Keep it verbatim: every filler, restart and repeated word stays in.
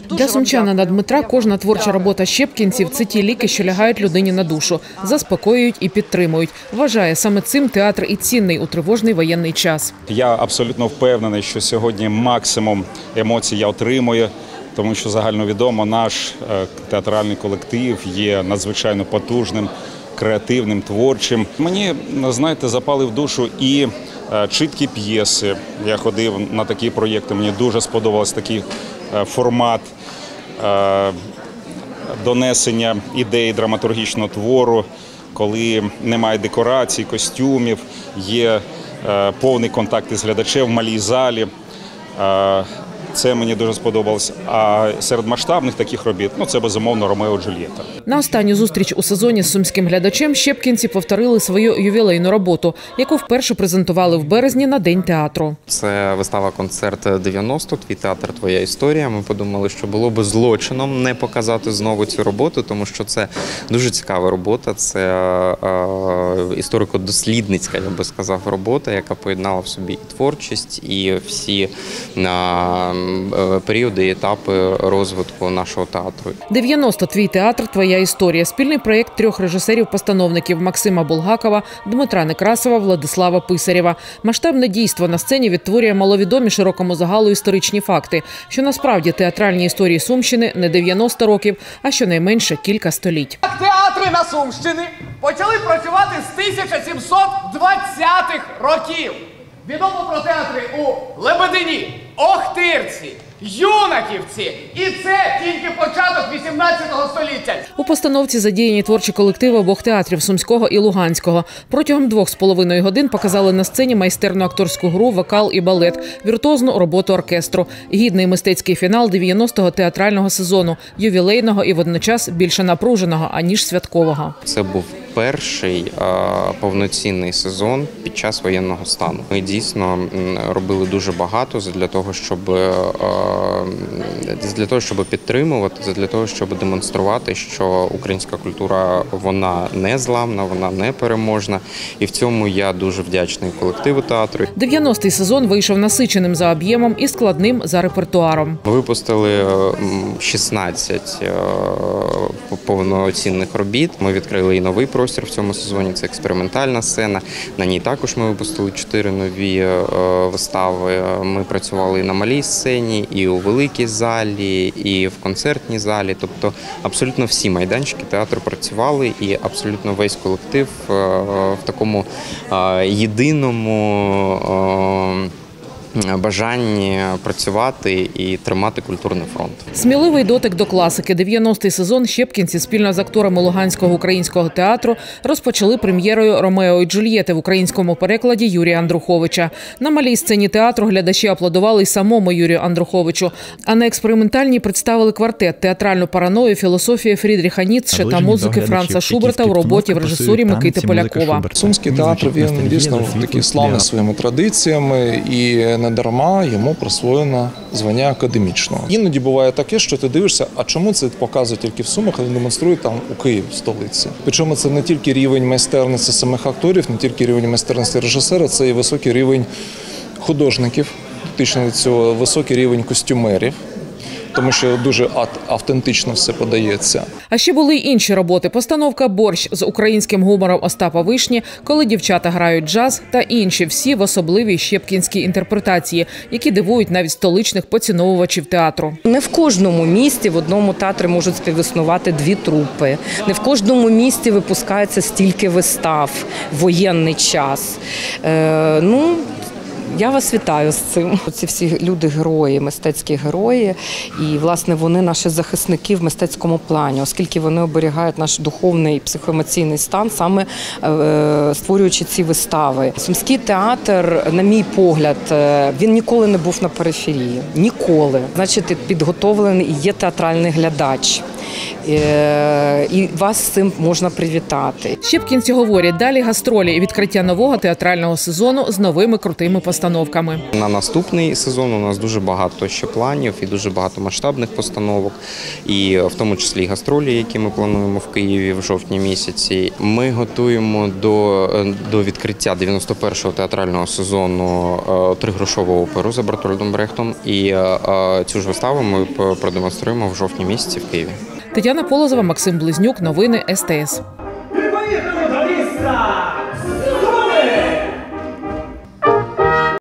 Для сумчанина Дмитра кожна творча робота щепкінців – це ті ліки, що лягають людині на душу, заспокоюють і підтримують. Вважає, саме цим театр і цінний у тривожний воєнний час. Я абсолютно впевнений, що сьогодні максимум емоцій я отримую, тому що загальновідомо наш театральний колектив є надзвичайно потужним, креативним, творчим. Мені, знаєте, запали в душу і чіткі п'єси. Я ходив на такі проєкти, мені дуже сподобався такий формат донесення ідеї драматургічного твору, коли немає декорацій, костюмів, є повний контакт із глядачем в малій залі. Це мені дуже сподобалось. А серед масштабних таких робіт, ну це безумовно Ромео і Джульєта. На останню зустріч у сезоні з сумським глядачем щепкінці повторили свою ювілейну роботу, яку вперше презентували в березні на День театру. Це вистава-концерт дев'яносто, «Твій театр, твоя історія». Ми подумали, що було би злочином не показати знову цю роботу, тому що це дуже цікава робота. Це е, історико-дослідницька, я би сказав, робота, яка поєднала в собі і творчість, і всі е, періоди і етапи розвитку нашого театру. дев'яносто «Твій театр, твоя історія» – спільний проєкт трьох режисерів-постановників Максима Булгакова, Дмитра Некрасова, Владислава Писарєва. Масштабне дійство на сцені відтворює маловідомі широкому загалу історичні факти, що насправді театральні історії Сумщини не дев'яносто років, а щонайменше кілька століть. Театри на Сумщині почали працювати з тисяча сімсот двадцятих років. Відомо про театри у Лебедині, Охтирці, Юнаківці. І це тільки початок вісімнадцятого століття. У постановці задіяні творчі колективи обох театрів – Сумського і Луганського. Протягом двох з половиною годин показали на сцені майстерну акторську гру, вокал і балет, віртуозну роботу оркестру. Гідний мистецький фінал дев'яностого театрального сезону, ювілейного і водночас більше напруженого, аніж святкового. Це був перший а, повноцінний сезон під час воєнного стану. Ми дійсно робили дуже багато для того, щоб а, для того, щоб підтримувати, для того, щоб демонструвати, що українська культура, вона не зламна, вона не переможна. І в цьому я дуже вдячний колективу театру. дев'яностий сезон вийшов насиченим за об'ємом і складним за репертуаром. Ми випустили шістнадцять повноцінних робіт. Ми відкрили і новий простір в цьому сезоні. Це експериментальна сцена. На ній також ми випустили чотири нові вистави. Ми працювали і на малій сцені, і у великій залі, і в концертній залі. Тобто абсолютно всі майданчики театру працювали, і абсолютно весь колектив в такому єдиному бажанні працювати і тримати культурний фронт. Сміливий дотик до класики. дев'яностий сезон щепкінці спільно з акторами Луганського українського театру розпочали прем'єрою «Ромео і Джульєти» в українському перекладі Юрія Андруховича. На малій сцені театру глядачі аплодували й самому Юрію Андруховичу, а на експериментальній представили квартет, театральну параною, філософію Фрідріха Ніцше та музики Франца Шуберта в роботі в режисурі Микити Полякова. Сумський театр, він дійсно такий славний своїми традиціями і не дарма йому присвоєно звання академічного. Іноді буває таке, що ти дивишся, а чому це показують тільки в Сумах, а не демонструють там у Києві, в столиці. Причому це не тільки рівень майстерності самих акторів, не тільки рівень майстерності режисера, це і високий рівень художників, фактично від цього високий рівень костюмерів, тому що дуже автентично все подається. А ще були й інші роботи. Постановка «Борщ» з українським гумором Остапа Вишні, «Коли дівчата грають джаз» та інші, всі в особливій щепкінській інтерпретації, які дивують навіть столичних поціновувачів театру. Не в кожному місті в одному театрі можуть співіснувати дві трупи. Не в кожному місті випускається стільки вистав в воєнний час. Е, ну, Я вас вітаю з цим. Ці всі люди-герої, мистецькі герої, і, власне, вони наші захисники в мистецькому плані, оскільки вони оберігають наш духовний і психоемоційний стан, саме е, створюючи ці вистави. Сумський театр, на мій погляд, він ніколи не був на периферії. Ніколи. Значить, підготовлений і є театральний глядач. І вас з цим можна привітати. Щепкінці говорять, далі гастролі і відкриття нового театрального сезону з новими крутими постановками. На наступний сезон у нас дуже багато ще планів і дуже багато масштабних постановок, і в тому числі і гастролі, які ми плануємо в Києві в жовтні місяці. Ми готуємо до, до відкриття відкриття дев'яносто першого театрального сезону тригрошову оперу за Бертольдом Брехтом. І цю ж виставу ми продемонструємо в жовтні місяці в Києві. Тетяна Полозова, Максим Близнюк. Новини ес те ес. Поїхали до міста!